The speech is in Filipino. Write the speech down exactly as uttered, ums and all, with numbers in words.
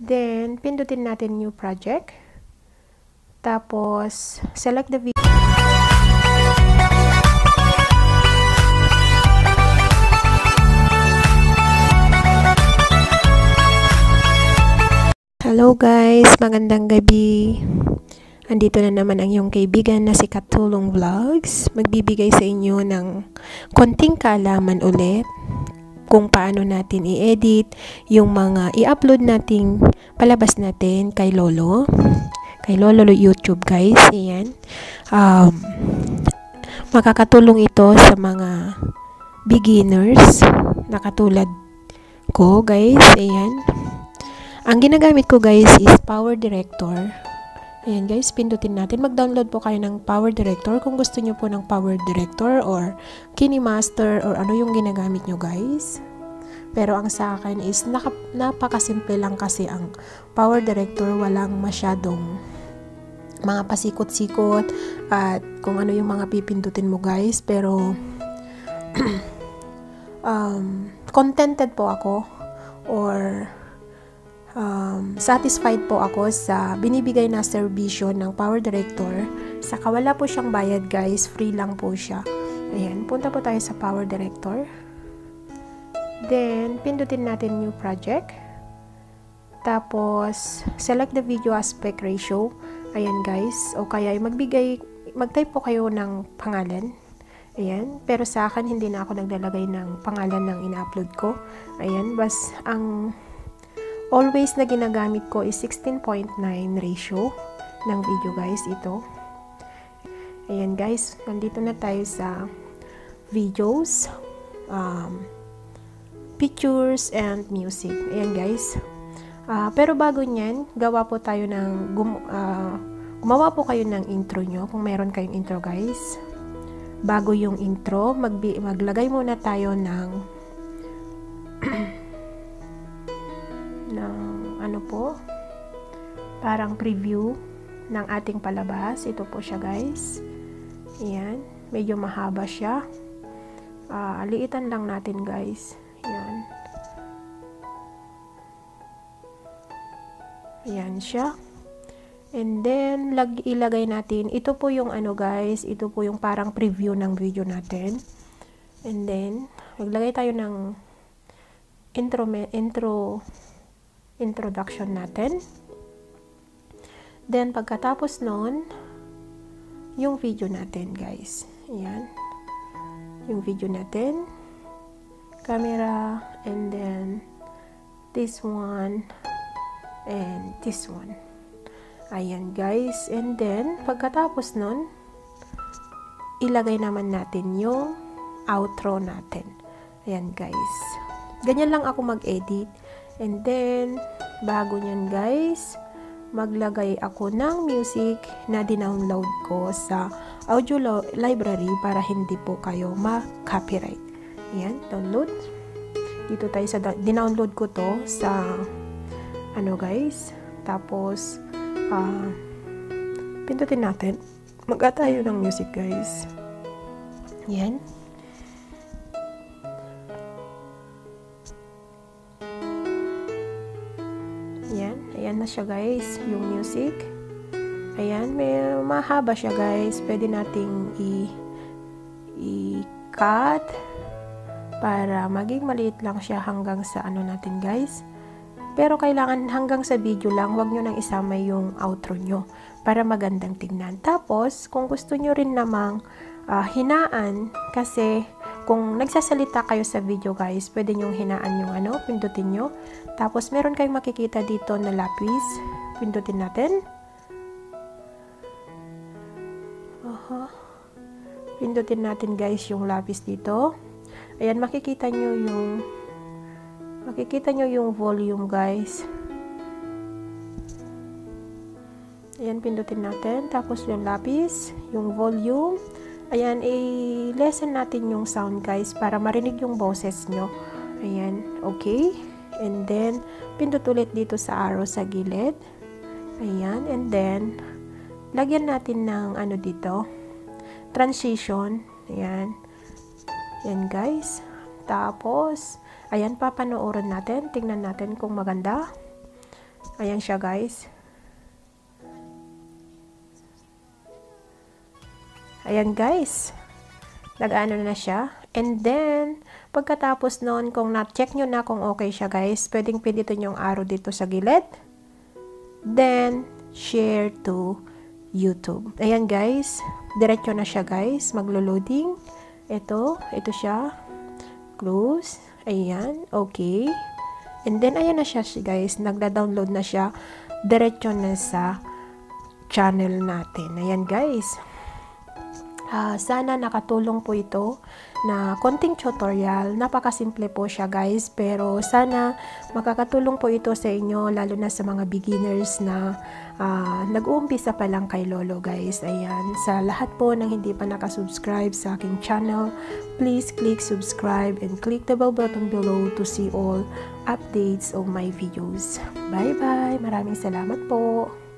Then, pindutin natin new project. Tapos, select the video. Hello guys, magandang gabi. Andito na naman ang iyong kaibigan na si Katulong Vlogs. Magbibigay sa inyo ng konting kaalaman ulit kung paano natin i-edit yung mga i-upload nating palabas natin kay Lolo. Kay Lolo YouTube guys. Ayan. Um, makakatulong ito sa mga beginners na katulad ko guys. Ayan. Ang ginagamit ko guys is Power Director. Ayan guys, pindutin natin. Mag-download po kayo ng Power Director kung gusto nyo po ng Power Director or KineMaster or ano yung ginagamit nyo guys. Pero ang sa akin is napakasimple lang kasi ang Power Director, walang masyadong mga pasikot-sikot at kung ano yung mga pipindutin mo guys. Pero um, contented po ako or Um, satisfied po ako sa binibigay na serbisyo ng Power Director. Saka wala po siyang bayad guys, free lang po siya. Ayan, punta po tayo sa Power Director. Then, pindutin natin new project. Tapos, select the video aspect ratio. Ayan guys, o kaya magbigay, mag-type po kayo ng pangalan. Ayan, pero sa akin hindi na ako naglalagay ng pangalan ng ina-upload ko. Ayan, bas ang always na ginagamit ko is sixteen point nine ratio ng video guys, ito. Ayan guys, nandito na tayo sa videos, um, pictures, and music. Ayan guys. Uh, pero bago nyan, gawa po tayo ng, gum, uh, gumawa po kayo ng intro nyo, kung meron kayong intro guys. Bago yung intro, mag maglagay muna tayo ng ng ano po, parang preview ng ating palabas. Ito po siya guys. Ayan, medyo mahaba siya. Uh, liitan lang natin guys. Ayan. Ayan siya. And then, lag ilagay natin. Ito po yung ano guys, ito po yung parang preview ng video natin. And then, maglagay tayo ng intro, intro introduction natin. Then, pagkatapos nun, yung video natin, guys. Ayan. Yung video natin. Camera, and then, this one, and this one. Ayan, guys. And then, pagkatapos nun, ilagay naman natin yung outro natin. Ayan, guys. Ganyan lang ako mag-edit. And then, bago nyan guys, maglagay ako ng music na dinownload ko sa audio library para hindi po kayo ma-copyright. Ayan, download. Dito tayo sa, dinownload ko to sa, ano guys, tapos, uh, pindutin natin. Mag-add tayo ng music guys. Ayan. Ayan, ayan na siya guys, yung music. Ayan, may mahaba siya guys. Pwede nating i-cut para maging maliit lang siya hanggang sa ano natin guys. Pero kailangan hanggang sa video lang, wag nyo nang isama yung outro nyo para magandang tignan. Tapos, kung gusto nyo rin namang uh, hinaan, kasi kung nagsasalita kayo sa video guys, pwede nyong hinaan yung ano, pindutin nyo. Tapos, meron kayong makikita dito na lapis. Pindutin natin. Aha. Pindutin natin guys yung lapis dito. Ayan, makikita nyo yung makikita nyo yung volume guys. Ayan, pindutin natin. Tapos yung lapis, yung volume. Ayan, i-lessen natin yung sound guys para marinig yung boses nyo. Ayan, okay. And then, pindot ulit dito sa arrow sa gilid. Ayan, and then, lagyan natin ng ano dito, transition. Ayan. Ayan guys. Tapos, ayan, papanoorin natin. Tingnan natin kung maganda. Ayan siya guys. Ayan guys. Nag-ano na siya. And then, pagkatapos nun, kung na-check nyo na kung okay siya guys, pwedeng pindutin yung arrow dito sa gilid. Then, share to YouTube. Ayan guys. Diretso na siya guys. Maglo-loading. Ito. Ito siya. Close. Ayan. Okay. And then, ayan na siya guys. Nagda-download na siya. Diretso na sa channel natin. Ayan guys. Uh, sana nakatulong po ito na konting tutorial. Napakasimple po siya guys, pero sana makakatulong po ito sa inyo, lalo na sa mga beginners na uh, nag-uumpisa pa lang kay Lolo guys. Ayan, sa lahat po ng hindi pa nakasubscribe sa aking channel, please click subscribe and click the bell button below to see all updates of my videos. Bye bye! Maraming salamat po!